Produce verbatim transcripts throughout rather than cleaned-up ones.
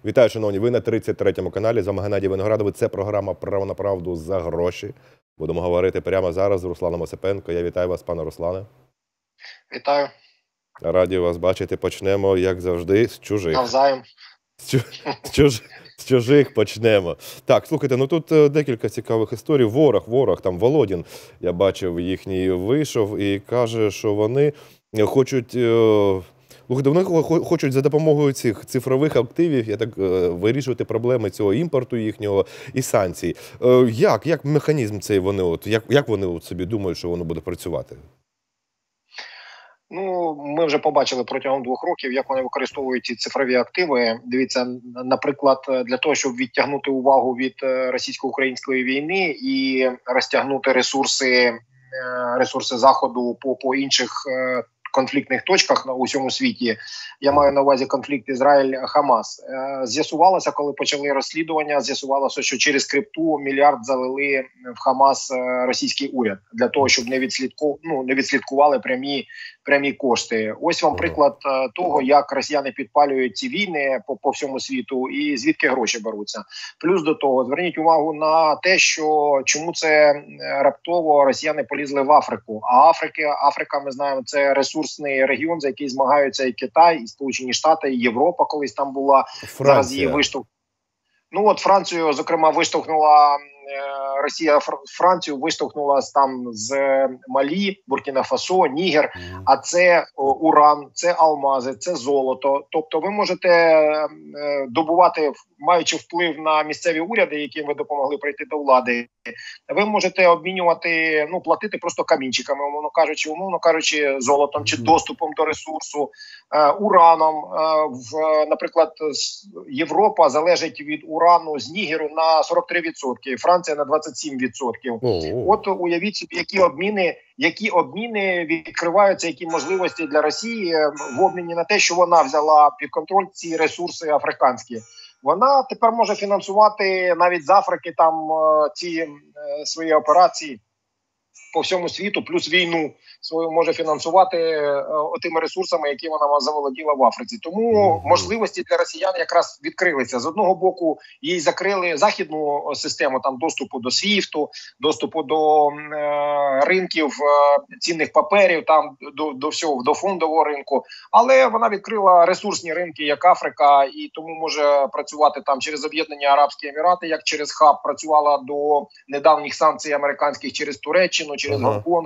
Вітаю, шановні, ви на тридцять третьому каналі, з вами Геннадій Виноградовий. Це програма «Право на правду за гроші». Будемо говорити прямо зараз з Русланом Осипенко. Я вітаю вас, пане Руслане. Вітаю. Раді вас бачити. Почнемо, як завжди, з чужих. Навзаєм. З, чу... з, чуж... з чужих почнемо. Так, слухайте, ну тут декілька цікавих історій. Ворог, ворог, там Володін, я бачив, їхній вийшов і каже, що вони хочуть... Вони хочуть за допомогою цих цифрових активів, я так, вирішувати проблеми цього імпорту їхнього і санкцій. Як? Як механізм цей вони, от, як, як вони от собі думають, що воно буде працювати? Ну, ми вже побачили протягом двох років, як вони використовують ці цифрові активи. Дивіться, наприклад, для того, щоб відтягнути увагу від російсько-української війни і розтягнути ресурси, ресурси Заходу по, по інших конфліктних точках на усьому світі, я маю на увазі конфлікт Ізраїль-Хамас. З'ясувалося, коли почали розслідування, з'ясувалося, що через крипту мільярд залили в Хамас російський уряд для того, щоб не відслідку, ну, не відслідкували прямі прямі кошти. Ось вам приклад того, як росіяни підпалюють ці війни по, по всьому світу і звідки гроші беруться. Плюс до того, зверніть увагу на те, що чому це раптово росіяни полізли в Африку. А Африка, Африка, ми знаємо, це ресурсний регіон, за який змагаються і Китай, і Сполучені Штати, і Європа колись там була. Франція. Зараз її виштовх... Ну от Францію, зокрема, виштовхнула Росія Францію виштовхнула там з Малі, Буркіна-Фасо, Нігер, mm. а це уран, це алмази, це золото. Тобто ви можете добувати, маючи вплив на місцеві уряди, яким ви допомогли прийти до влади, ви можете обмінювати, ну, платити просто камінчиками, умовно кажучи, умовно кажучи, золотом чи доступом до ресурсу, ураном. В, наприклад, Європа залежить від урану з Нігеру на сорок три відсотки, Франція на двадцять сім відсотків. Oh. От уявіть собі, які обміни, які обміни відкриваються, які можливості для Росії в обміні на те, що вона взяла під контроль ці ресурси африканські. Вона тепер може фінансувати навіть з Африки там ці свої операції по всьому світу, плюс війну свою може фінансувати е, тими ресурсами, які вона заволоділа в Африці. Тому можливості для росіян якраз відкрилися. З одного боку, їй закрили західну систему там доступу до свіфту, доступу до е, ринків е, цінних паперів, там до, до всього, до фондового ринку. Але вона відкрила ресурсні ринки, як Африка, і тому може працювати там через Об'єднані Арабські Емірати, як через хаб, працювала до недавніх санкцій американських через Туреччину, через ага. Гонконг,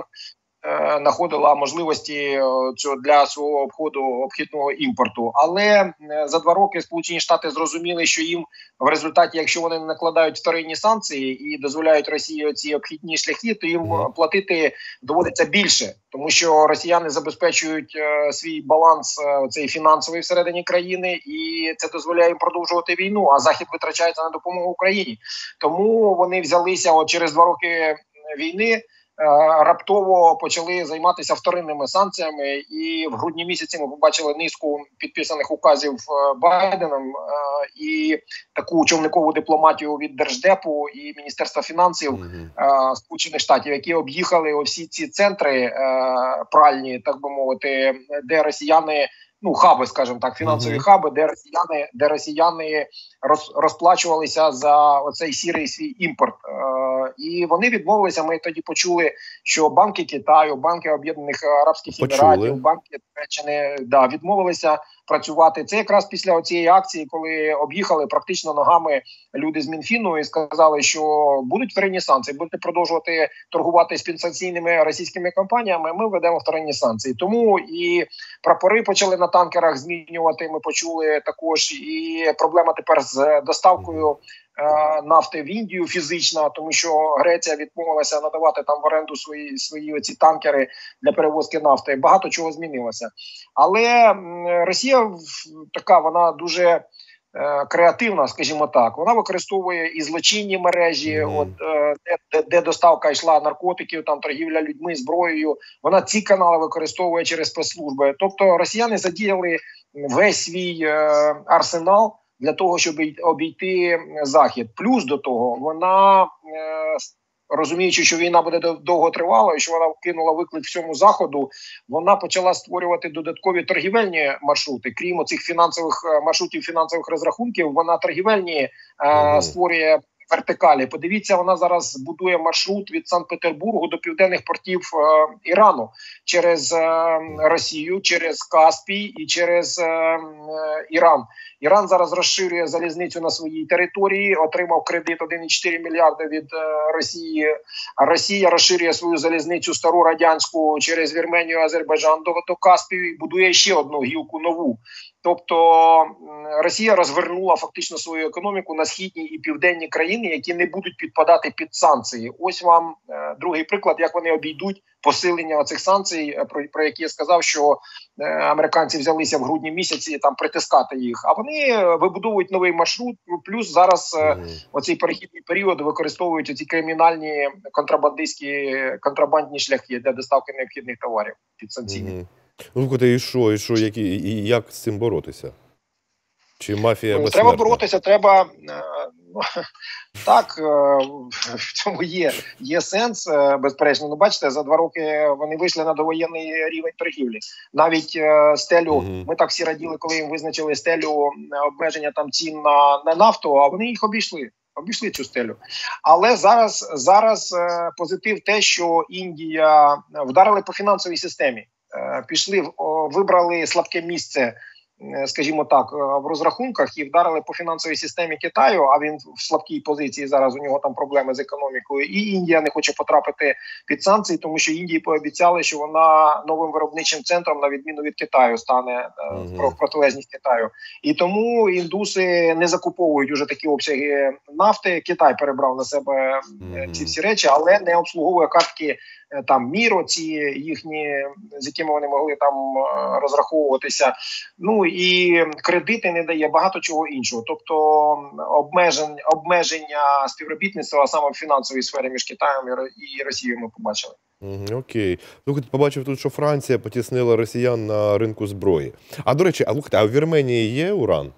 е, знаходила можливості е, для свого обходу обхідного імпорту. Але е, за два роки Сполучені Штати зрозуміли, що їм в результаті, якщо вони не накладають вторинні санкції і дозволяють Росії ці обхідні шляхи, то їм ага. платити доводиться більше. Тому що росіяни забезпечують е, свій баланс е, цей фінансовий всередині країни, і це дозволяє їм продовжувати війну, а Захід витрачається на допомогу Україні. Тому вони взялися от через два роки війни, раптово почали займатися вторинними санкціями, і в грудні місяці ми побачили низку підписаних указів Байденом і таку човникову дипломатію від Держдепу і Міністерства фінансів mm-hmm. Сполучених Штатів, які об'їхали всі ці центри пральні, так би мовити, де росіяни, ну, хаби, скажімо так, фінансові mm-hmm. хаби, де росіяни, де росіяни роз, розплачувалися за оцей сірий свій імпорт. Е, і вони відмовилися, ми тоді почули, що банки Китаю, банки Об'єднаних Арабських Почули. Еміратів, банки Туреччини, да, відмовилися працювати. Це якраз після цієї акції, коли об'їхали практично ногами люди з Мінфіну і сказали, що будуть вторинні санкції, будете продовжувати торгувати з підсанкційними російськими компаніями, ми введемо вторинні санкції. Тому і прапори почали на танкерах змінювати, ми почули також, і проблема тепер з доставкою е, нафти в Індію фізична, тому що Греція відмовилася надавати там в оренду свої, свої оці танкери для перевозки нафти. Багато чого змінилося. Але м, Росія така, вона дуже е, креативна, скажімо так. Вона використовує і злочинні мережі, mm-hmm. от, е, де, де доставка йшла наркотиків, там торгівля людьми, зброєю. Вона ці канали використовує через спецслужби. Тобто росіяни задіяли весь свій е, арсенал для того, щоб обійти Захід. Плюс до того, вона е, розуміючи, що війна буде довго тривала і що вона кинула виклик всьому Заходу, вона почала створювати додаткові торгівельні маршрути. Крім оцих фінансових маршрутів, фінансових розрахунків, вона торгівельні е, створює вертикалі. Подивіться, вона зараз будує маршрут від Санкт-Петербургу до південних портів е, Ірану через е, Росію, через Каспій і через е, е, Іран. Іран зараз розширює залізницю на своїй території, отримав кредит один цілих чотири мільярди від е, Росії. А Росія розширює свою залізницю стару радянську через Вірменію, Азербайджан до, до Каспію і будує ще одну гілку нову. Тобто Росія розвернула фактично свою економіку на східні і південні країни, які не будуть підпадати під санкції. Ось вам е, другий приклад, як вони обійдуть посилення цих санкцій, про, про які я сказав, що е, американці взялися в грудні місяці там притискати їх. А вони вибудовують новий маршрут, плюс зараз е, оцей перехідний період використовують ці кримінальні контрабандистські контрабандні шляхи для доставки необхідних товарів підсанкційних. Ну, і що, і що, які, і як з цим боротися? Чи мафія безсмертна? Треба боротися, треба... Ну, так, в цьому є, є сенс, безперечно. Ну, бачите, за два роки вони вийшли на довоєнний рівень торгівлі. Навіть стелю, угу. ми так всі раділи, коли їм визначили стелю обмеження там цін на, на нафту, а вони їх обійшли. Обійшли цю стелю. Але зараз, зараз позитив те, що Індія вдарили по фінансовій системі. Пішли, вибрали слабке місце, скажімо так, в розрахунках і вдарили по фінансовій системі Китаю, а він в слабкій позиції зараз, у нього там проблеми з економікою. І Індія не хоче потрапити під санкції, тому що Індії пообіцяли, що вона новим виробничим центром, на відміну від Китаю, стане mm-hmm. в протилежність Китаю. І тому індуси не закуповують уже такі обсяги нафти. Китай перебрав на себе mm-hmm. ці всі речі, але не обслуговує картки там Міро, ці їхні, з якими вони могли там розраховуватися. Ну і кредити не дає, багато чого іншого. Тобто обмежень, обмеження співробітництва саме в фінансовій сфері між Китаєм і Росією ми побачили. Окей. Слухайте, побачив тут, що Франція потіснила росіян на ринку зброї. А, до речі, а, слухайте, а в Вірменії є уран?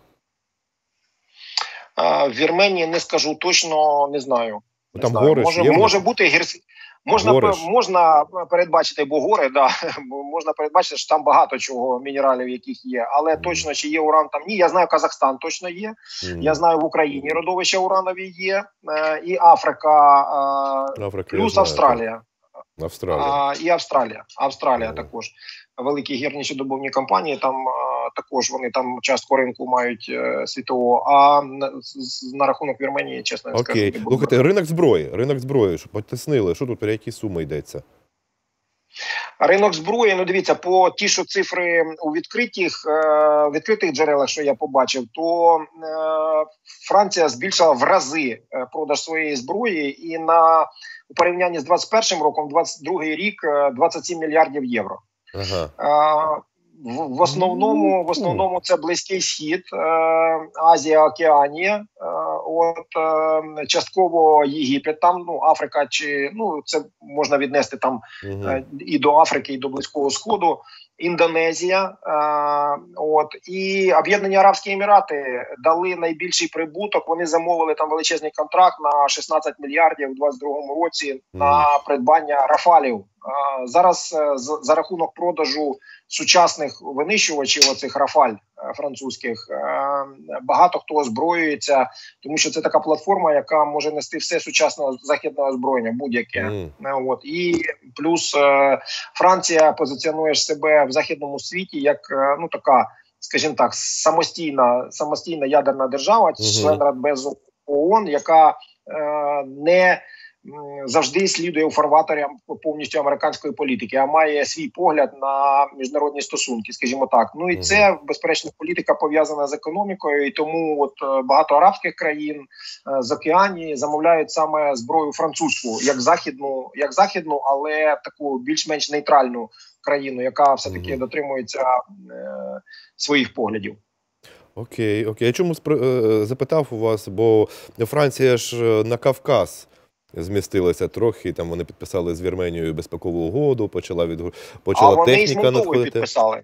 А, в Вірменії не скажу точно, не знаю. Не там знаю. Гориш може, є? Може бути гірські. Можна, можна передбачити, бо гори, да, можна передбачити, що там багато чого, мінералів, яких є, але mm. точно, чи є уран там, ні, я знаю, Казахстан точно є, mm. я знаю, в Україні родовища уранові є, е, і Африка, е, Африка плюс Австралія. Австралія. А, і Австралія, Австралія mm. також. Великі гірничодобувні компанії, там а, також вони там частку ринку мають е, світового, а на, з, на рахунок Вірменії, чесно скажу. Окей, слухайте, ринок зброї, ринок зброї, що потиснили, що тут, про які суми йдеться? Ринок зброї, ну дивіться, по ті, що цифри у відкритих, е, відкритих джерелах, що я побачив, то е, Франція збільшила в рази продаж своєї зброї і на у порівнянні з двадцять першим роком, двадцять другий рік, двадцять сім мільярдів євро. Ага. В, в основному, в основному це Близький Схід, е, Азія, Океанія, е, от е, частково Єгипет, там ну Африка, чи ну це можна віднести там е, і до Африки, і до Близького Сходу, Індонезія, е, от і Об'єднані Арабські Емірати дали найбільший прибуток. Вони замовили там величезний контракт на шістнадцять мільярдів у двадцять другому році на придбання Рафалів. Зараз за рахунок продажу сучасних винищувачів, оцих Рафаль французьких, багато хто озброюється, тому що це така платформа, яка може нести все сучасного західного озброєння, будь-яке. Mm. От. І плюс Франція позиціонує себе в західному світі як, ну, така, скажімо так, самостійна, самостійна ядерна держава, mm-hmm. член Радбезу ООН, яка е, не завжди слідує у фарватерам повністю американської політики, а має свій погляд на міжнародні стосунки, скажімо так. Ну і це, безперечно, політика пов'язана з економікою, і тому от багато арабських країн з Океанії замовляють саме зброю французьку, як західну, як західну, але таку більш-менш нейтральну країну, яка все-таки дотримується е, своїх поглядів. Окей, окей. Я чому запитав у вас, бо Франція ж на Кавказ змістилася трохи, там вони підписали з Вірменією безпекову угоду, почала від почала а техніка надходити. А вони з Молдовою підписали.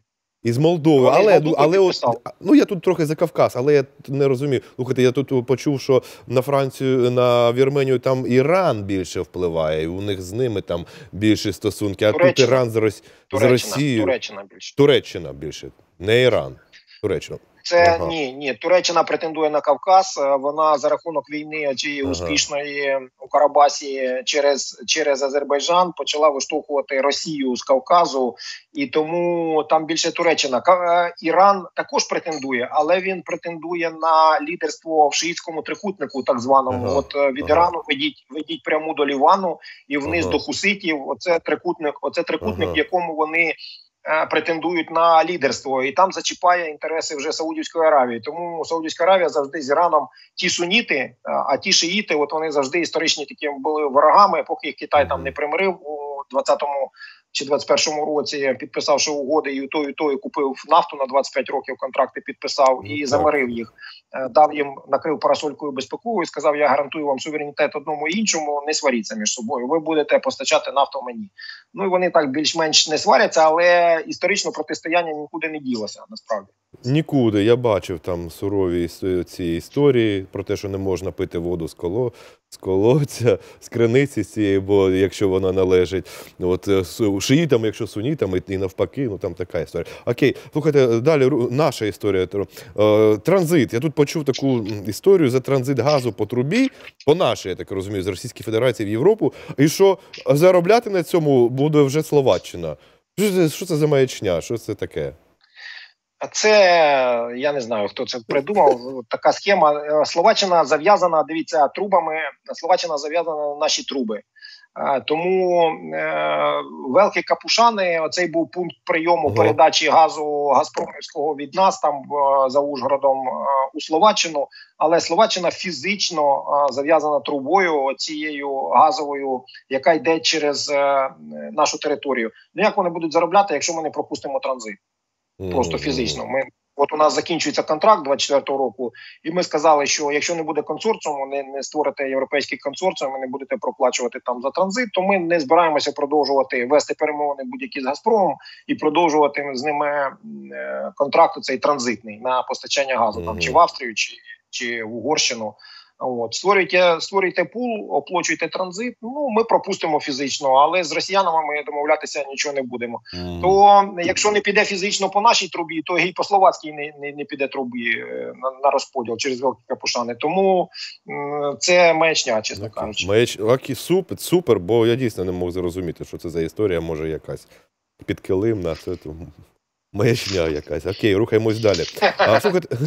Із Молдови, Вони але, Молдову ну, але от, підписали. ну я тут трохи за Кавказ, але я не розумію. Слухайте, я тут почув, що на Францію, на Вірменію там Іран більше впливає, і у них з ними там більші стосунки, а тут Туреччина. Іран з, Рос... з Туреччина, Росією. Туреччина більше. Туреччина більше, не Іран. Туреччина. Це Ага. ні, ні. Туреччина претендує на Кавказ. е, Вона за рахунок війни цієї Ага. успішної у Карабасі через, через Азербайджан почала виштовхувати Росію з Кавказу, і тому там більше Туреччина. Ка- е, Іран також претендує, але він претендує на лідерство в шиїтському трикутнику, так званому. Ага. От е, від Ага. Ірану ведіть, ведіть пряму до Лівану і вниз Ага. до хуситів. Оце трикутник, оце трикутник, Ага. в якому вони е, претендують на лідерство, і там зачіпає інтереси вже Саудівської Аравії. Тому Саудівська Аравія завжди з Іраном ті суніти, е, а ті шиїти, от вони завжди історичні такі були ворогами, поки їх Китай там не примирив у двадцятому чи двадцять першому році, підписавши угоди, і той, і той купив нафту на двадцять п'ять років, контракти підписав Ну, і так. замирив їх. Е, Дав їм, накрив парасолькою безпековою і сказав: я гарантую вам суверенітет одному і іншому, не сваріться між собою, ви будете постачати нафту мені. Ну і вони так більш-менш не сваряться, але історично протистояння нікуди не ділося, насправді. Нікуди. Я бачив там сурові іс- ці історії про те, що не можна пити воду з коло, з колодця, з криниці з цієї, бо якщо вона належить от е, су- шиїтам, якщо сунітам, і і навпаки, ну там така історія. Окей, слухайте, далі ру- наша історія. Тр- е, Транзит. Я тут почув таку м, історію за транзит газу по трубі, по нашій, я так розумію, з Російської Федерації в Європу, і що заробляти на цьому буде вже Словаччина. Що це, що це за маячня? Що це таке? А це, я не знаю, хто це придумав, така схема. Е, Словаччина зав'язана, дивіться, трубами, Словаччина зав'язана на наші труби. Е, Тому е, Великі Капушани, оцей був пункт прийому Ага. передачі газу Газпромівського від нас, там е, за Ужгородом, е, у Словаччину. Але Словаччина фізично е, зав'язана трубою цією газовою, яка йде через е, нашу територію. Ну як вони будуть заробляти, якщо ми не пропустимо транзит? Просто фізично. Ми, от у нас закінчується контракт двадцять четвертого року, і ми сказали, що якщо не буде консорціуму, не, не створите європейський консорціум, і не будете проплачувати там за транзит, то ми не збираємося продовжувати вести перемовини будь-які з Газпромом і продовжувати з ними е, контракт цей транзитний на постачання газу, там, чи в Австрію, чи, чи в Угорщину. От. Створюйте, створюйте пул, оплачуйте транзит, ну ми пропустимо фізично, але з росіянами ми домовлятися нічого не будемо. Мгм. То якщо не піде фізично по нашій трубі, то і по словацькій не, не, не піде трубі е, на, на розподіл через Великі Капушани. Тому м, це маячня, чесно Окей. кажучи. Маячня. Окей, супер, супер, бо я дійсно не мог зрозуміти, що це за історія, може якась підкилимна, це то маячня якась. Окей, рухаємось далі. А, слухайте,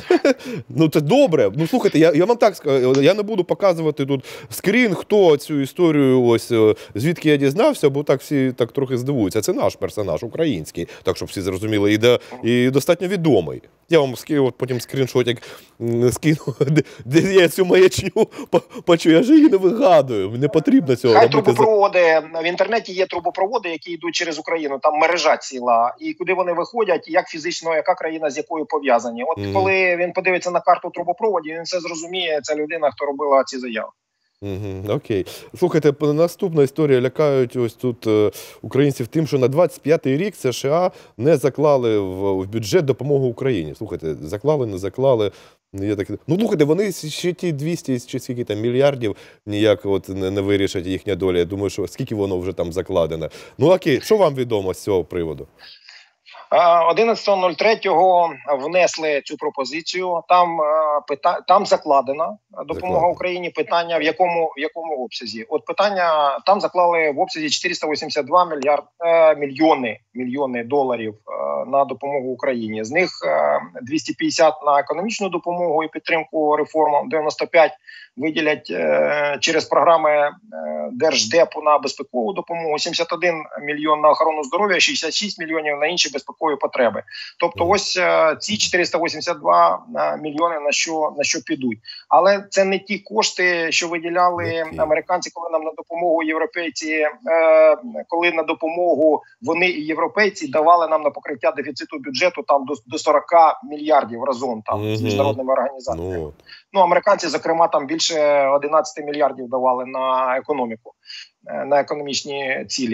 ну це добре. Ну слухайте, я, я вам так скажу, я не буду показувати тут скрін, хто цю історію, ось е, звідки я дізнався, бо так всі так трохи здивуються. Це наш персонаж, український, так щоб всі зрозуміли, і, де, і достатньо відомий. Я вам скину, от потім скріншотик м, скину, де, де я цю маячню по- почую. Я ж її не вигадую, не потрібно цього Хай робити. за- трубопроводи, в інтернеті є трубопроводи, які йдуть через Україну, там мережа ціла, і куди вони виходять, як фізично, яка країна з якою пов'язані. От Мгм. коли він подивиться на карту трубопроводів, він все зрозуміє, ця людина, хто робила ці заяви. Угу, окей. Слухайте, п- наступна історія. Лякають ось тут е, українців тим, що на двадцять п'ятий рік США не заклали в, в бюджет допомогу Україні. Слухайте, заклали, не заклали. Ну, Я так... Ну, слухайте, вони ще ті двісті чи скільки там мільярдів ніяк от не, не вирішать їхня доля. Я думаю, що скільки воно вже там закладено. Ну окей, що вам відомо з цього приводу? одинадцятого третього внесли цю пропозицію. Там е, пита... там закладена допомога Закладено. Україні. Питання в якому в якому обсязі? От питання там заклали в обсязі чотириста вісімдесят два мільярд е, мільйони мільйони доларів е, на допомогу Україні. З них е, двісті п'ятдесят на економічну допомогу і підтримку реформам, дев'яносто п'ять виділять е, через програми е, Держдепу на безпекову допомогу, сімдесят один мільйон на охорону здоров'я, шістдесят шість мільйонів на інші безпекові потреби. Тобто ось е, ці чотириста вісімдесят два е, мільйони на що, на що підуть. Але це не ті кошти, що виділяли Які? американці, коли нам на допомогу європейці, е, коли на допомогу вони і європейці давали нам на покриття дефіциту бюджету там до, до сорок мільярдів разом там з Мгм. міжнародними організаціями. Ну, от. Ну, американці, зокрема, там більше одинадцять мільярдів давали на економіку, е, на економічні цілі.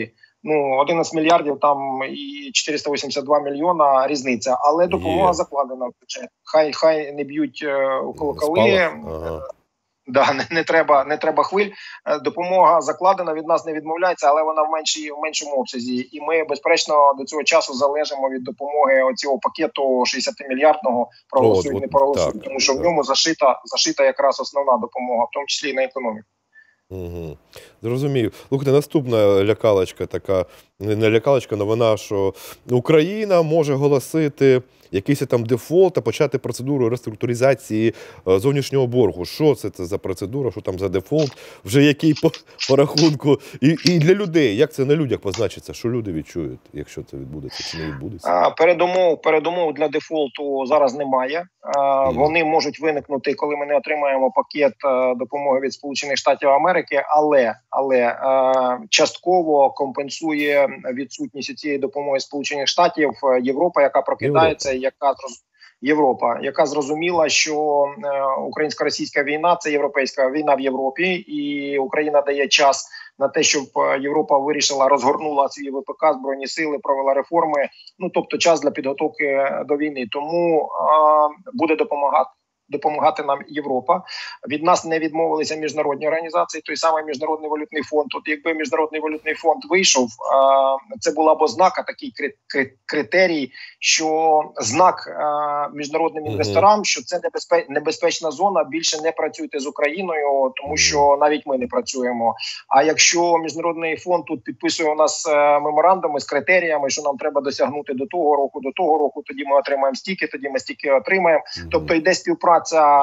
ну, одинадцять мільярдів там і чотириста вісімдесят два мільйона різниця, але допомога Є. закладена в бюджет. Хай, хай не б'ють е, у колоколи. Ага. Да, не, не треба, не треба хвиль. Допомога закладена, від нас не відмовляється, але вона в меншій, в меншому обсязі. І ми, безперечно, до цього часу залежимо від допомоги оцього пакету шістдесятимільярдного проголосують, не проголосують, тому що в ньому зашита, зашита якраз основна допомога, в тому числі і на економіку. Угу. Зрозумів. Слухайте, наступна лякалочка така, не лякалочка, новина, що Україна може оголосити якийсь там дефолт та почати процедуру реструктуризації зовнішнього боргу. Що це, це за процедура, що там за дефолт, вже який по, по рахунку. І, і для людей, як це на людях позначиться, що люди відчують, якщо це відбудеться чи не відбудеться? Передумов, передумов для дефолту зараз немає. Mm. Вони можуть виникнути, коли ми не отримаємо пакет допомоги від Сполучених Штатів Америки, але, але частково компенсує відсутність цієї допомоги Сполучених Штатів Європа, яка прокидається, яка Європа, яка зрозуміла, що українсько-російська війна – це європейська війна в Європі, і Україна дає час на те, щоб Європа вирішила, розгорнула свій ВПК, збройні сили, провела реформи, ну тобто час для підготовки до війни. Тому а, буде допомагати. допомагати нам Європа. Від нас не відмовилися міжнародні організації, той самий Міжнародний валютний фонд. От якби Міжнародний валютний фонд вийшов, це була б ознака, такий критерій, що знак міжнародним інвесторам, що це небезпечна зона, більше не працюйте з Україною, тому що навіть ми не працюємо. А якщо Міжнародний фонд тут підписує у нас меморандуми з критеріями, що нам треба досягнути до того року, до того року, тоді ми отримаємо стільки, тоді ми стільки отримаємо. Тобто йде співпраця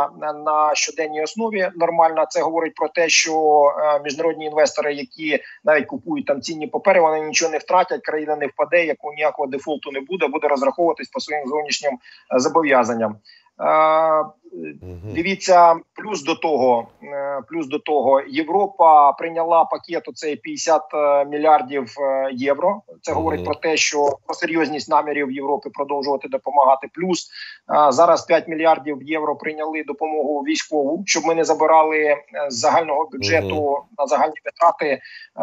на щоденній основі нормальна. Це говорить про те, що міжнародні інвестори, які навіть купують там цінні папери, вони нічого не втратять, країна не впаде, якого ніякого дефолту не буде, буде розраховуватись по своїм зовнішнім зобов'язанням. Дивіться, плюс до того, плюс до того, Європа прийняла пакет оцей п'ятдесят мільярдів євро. Це говорить про те, що про серйозність намірів Європи продовжувати допомагати. Плюс зараз п'ять мільярдів євро прийняли допомогу військову, щоб ми не забирали з загального бюджету на загальні витрати.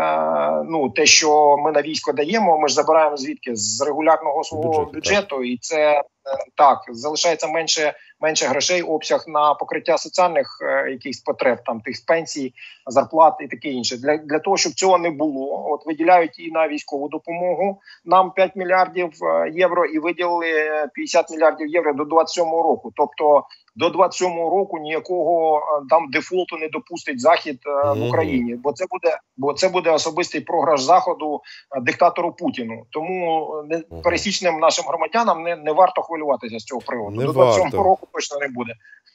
Ну, те, що ми на військо даємо, ми ж забираємо звідки? З регулярного свого бюджету, бюджету і це так, залишається менше, менше грошей, обсяг на покриття соціальних е, якихось потреб, там тих пенсій, зарплат і таке інше. Для, для того, щоб цього не було, от виділяють і на військову допомогу нам п'ять мільярдів євро і виділили п'ятдесят мільярдів євро до двадцять сьомого року. Тобто до двадцять сьомого року ніякого там дефолту не допустить Захід е, в Україні, бо це буде, бо це буде особистий програш Заходу е, диктатору Путіну. Тому не, пересічним нашим громадянам не, не варто хвилюватися з цього приводу. Не до двадцять сьомого року точно не буде.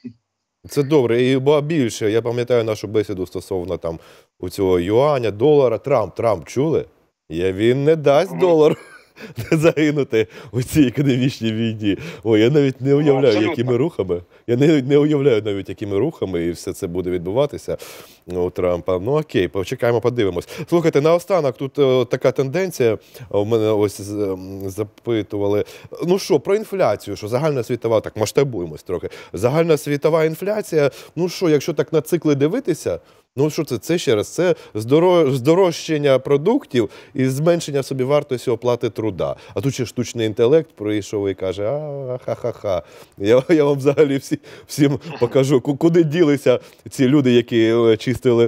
Це добре. І ба більше, я пам'ятаю нашу бесіду стосовно там у цього юаня, долара. Трамп, Трамп чули? Я, він не дасть mm. долар не загинути у цій економічній війні. Ой, я навіть не уявляю, ну, якими рухами. Я не, не уявляю навіть, якими рухами і все це буде відбуватися у Трампа. Ну окей, почекаємо, подивимось. Слухайте, наостанок тут о, така тенденція, у мене ось запитували, ну що, про інфляцію, що загальна світова, так масштабуємось трохи, загальна світова інфляція, ну що, якщо так на цикли дивитися, ну що це? Це ще раз, це здорожчання продуктів і зменшення собівартості оплати труда. А тут ще штучний інтелект прийшов і каже, а ха-ха-ха. Я, я вам взагалі всі, всім покажу, куди ділися ці люди, які чистили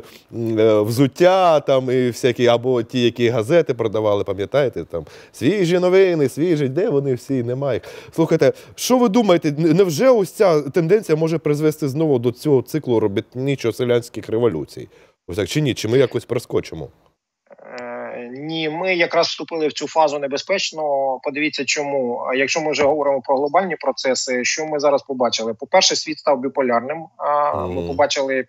взуття, там, і всякі, або ті, які газети продавали, пам'ятаєте, там, свіжі новини, свіжі, де вони всі, немає. Слухайте, що ви думаєте, невже ось ця тенденція може призвести знову до цього циклу робітничо-селянських революцій? Ось так чи ні? Чи ми якось проскочимо? Ні, ми якраз вступили в цю фазу небезпечно. Подивіться чому. Якщо ми вже говоримо про глобальні процеси, що ми зараз побачили? По-перше, світ став біполярним. Mm. Ми побачили,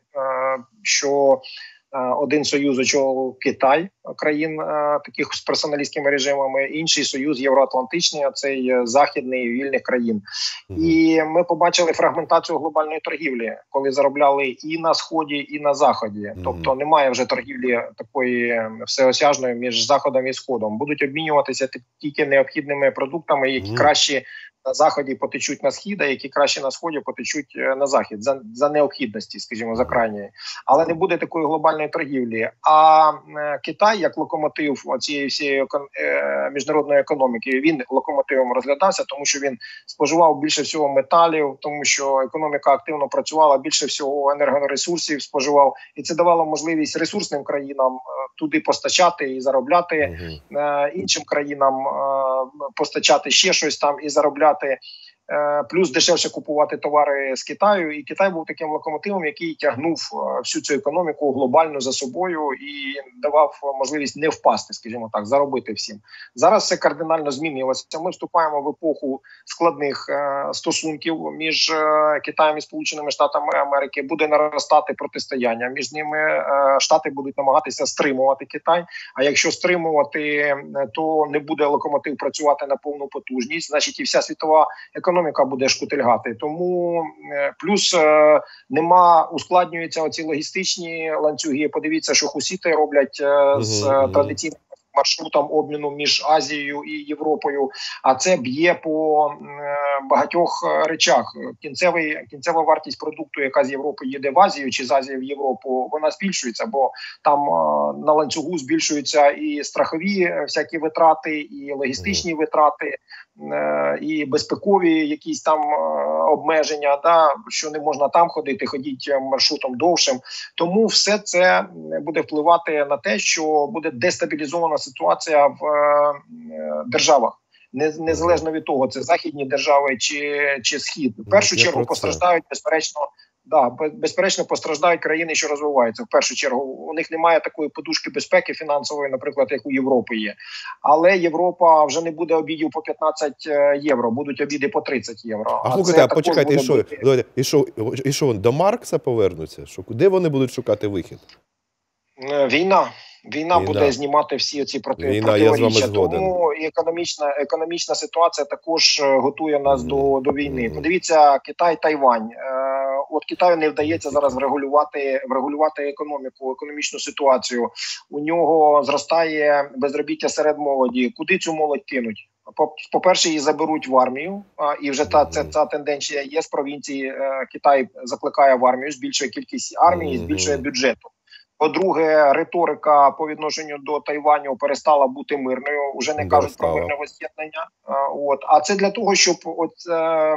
що один союз очолив Китай, країн таких з персоналістськими режимами, інший союз євроатлантичний, а цей західний вільних країн. Mm. І ми побачили фрагментацію глобальної торгівлі, коли заробляли і на Сході, і на Заході. Mm. Тобто немає вже торгівлі такої всеосяжної між Заходом і Сходом. Будуть обмінюватися тільки необхідними продуктами, які mm. кращі на Заході потечуть на Схід, а які краще на Сході потечуть на Захід, за, за необхідності, скажімо, за крайньої. Але не буде такої глобальної торгівлі. А е, Китай Китай як локомотив цієї всієї міжнародної економіки, він локомотивом розглядався, тому що він споживав більше всього металів, тому що економіка активно працювала, більше всього енергоресурсів споживав, і це давало можливість ресурсним країнам туди постачати і заробляти, угу. іншим країнам постачати ще щось там і заробляти. Плюс дешевше купувати товари з Китаю. І Китай був таким локомотивом, який тягнув всю цю економіку глобально за собою і давав можливість не впасти, скажімо так, заробити всім. Зараз все кардинально змінилося. Ми вступаємо в епоху складних стосунків між Китаєм і Сполученими Штатами Америки. Буде наростати протистояння між ними. Штати будуть намагатися стримувати Китай. А якщо стримувати, то не буде локомотив працювати на повну потужність. Значить, і вся світова економіка Економіка буде шкутильгати. Тому плюс е, нема, ускладнюються оці логістичні ланцюги. Подивіться, що хусіти роблять е, з uh-huh. традиційним маршрутом обміну між Азією і Європою. А це б'є по е, багатьох речах. Кінцевий, кінцева вартість продукту, яка з Європи їде в Азію чи з Азії в Європу, вона збільшується, бо там е, на ланцюгу збільшуються і страхові всякі витрати, і логістичні uh-huh. витрати, і безпекові якісь там обмеження, да, що не можна там ходити, ходіть маршрутом довшим. Тому все це буде впливати на те, що буде дестабілізована ситуація в державах. Незалежно від того, це західні держави чи, чи Схід. В першу Я чергу постраждають, безперечно, Да, безперечно, постраждають країни, що розвиваються. В першу чергу, у них немає такої подушки безпеки фінансової, наприклад, як у Європи є. Але Європа вже не буде обідів по п'ятнадцять євро, будуть обіди по тридцять євро. А, а слухайте, а почекайте, і що, бути... і, що, і що, до Маркса повернуться? Що, куди вони будуть шукати вихід? Війна. Війна, Війна буде знімати всі ці проти... Війна, противоріччя. Тому і економічна, економічна ситуація також готує нас mm. до, до війни. Mm. Подивіться, Китай, Тайвань. От Китаю не вдається зараз врегулювати, врегулювати економіку, економічну ситуацію. У нього зростає безробіття серед молоді. Куди цю молодь кинуть? По-перше, її заберуть в армію, і вже та ця, ця тенденція є з провінції. Китай закликає в армію, збільшує кількість армії, збільшує бюджету. По-друге, риторика по відношенню до Тайваню перестала бути мирною, вже не кажуть про мирне воз'єднання. От. А це для того, щоб от, е,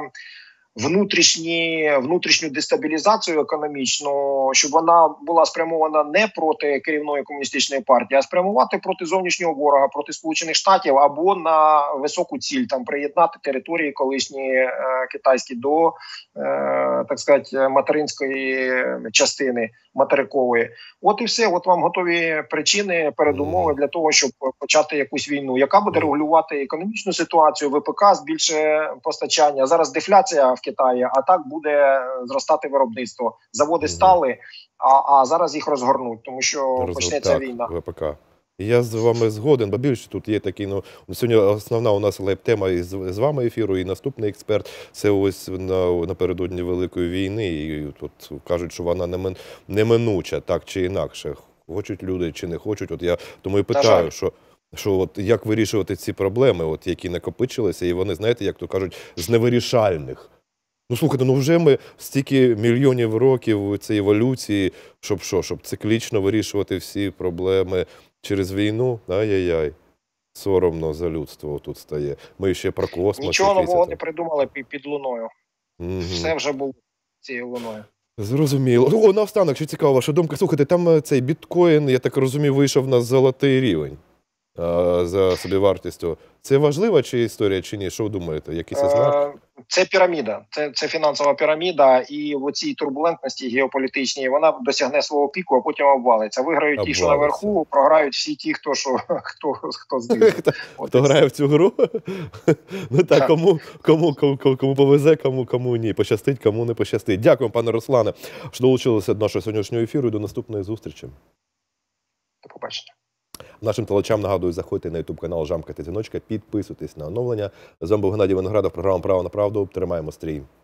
внутрішні, внутрішню дестабілізацію економічну, щоб вона була спрямована не проти керівної комуністичної партії, а спрямувати проти зовнішнього ворога, проти Сполучених Штатів або на високу ціль, там приєднати території колишні е, китайські до, е, так сказати, материнської частини материкової. От і все. От вам готові причини, передумови для того, щоб почати якусь війну, яка буде регулювати економічну ситуацію, ВПК, збільшує постачання. Зараз дефляція в Китаї, а так буде зростати виробництво. Заводи стали, а, а зараз їх розгорнуть, тому що Розгор... почнеться так, війна. ВПК. Я з вами згоден, бо більше тут є такий, ну, сьогодні основна у нас лайп-тема із з вами ефіру, і наступний експерт, це ось на, напередодні Великої війни, і тут кажуть, що вона немен, неминуча, так чи інакше, хочуть люди чи не хочуть, от я тому і питаю, що, що от як вирішувати ці проблеми, от які накопичилися, і вони, знаєте, як то кажуть, з невирішальних. Ну, слухайте, ну вже ми стільки мільйонів років цієї еволюції, щоб що, щоб циклічно вирішувати всі проблеми через війну, ай-яй-яй, соромно за людство тут стає. Ми ще про космос. Нічого нового не придумали під луною. Угу. Все вже було цією луною. Зрозуміло. О, наостанок, що цікава ваша думка. Слухайте, там цей біткоін, я так розумію, вийшов на золотий рівень а, за собівартістю. Це важлива чи історія, чи ні? Що ви думаєте? Якийсь знак? Це піраміда, це, це фінансова піраміда, і в цій турбулентності геополітичній вона досягне свого піку, а потім обвалиться. Виграють обвалиться. Ті, що наверху, програють всі ті, хто що, хто, хто знизу. Хто, хто грає в цю гру? Ну так, кому, кому, кому, кому повезе, кому, кому ні. Пощастить, кому не пощастить. Дякую, пане Руслане, що долучилися до нашого сьогоднішнього ефіру і до наступної зустрічі. До побачення. Нашим телечам нагадую, заходьте на ютуб-канал «Жамкайте дзвіночка», підписуйтесь на оновлення. З вами був Геннадій Виноградов, програма «Право на правду». Тримаємо стрій.